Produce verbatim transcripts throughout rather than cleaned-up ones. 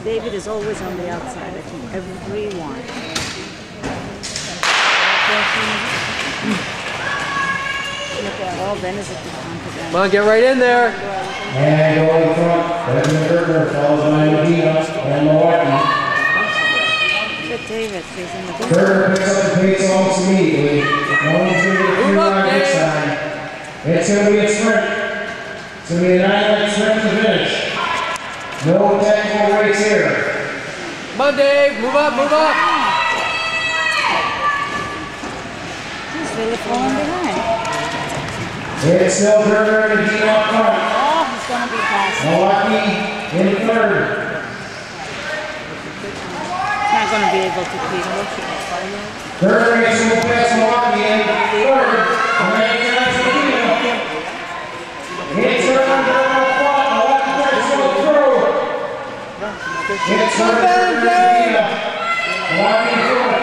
David is always on the outside, I think, everyone. Oh, Ben is at the front again. Come on, get right in there. And go in front. Desmond Gertner follows by Medina and Milwaukee. Good David, he's in the back. Gertner picks up the pace almost immediately. No one's going to get through on this side. It's going to be a sprint. It's going to be a nine-minute sprint to finish. No technical race here. Come on, Dave. Move up, move up. He's really falling behind. It's still Gertner and Medina up front. Oh, he's going to be fast. Milwaukee in third. He's not going to be able to keep up. Gertner makes a move past Milwaukee in third. And then he turns to Medina. It's Gertner, Gertner up front. Milwaukee tries to go through. It's Gertner and Medina. Milwaukee in fourth.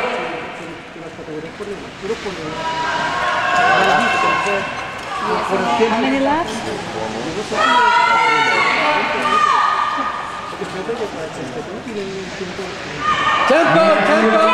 How many laps? Tempo, tempo.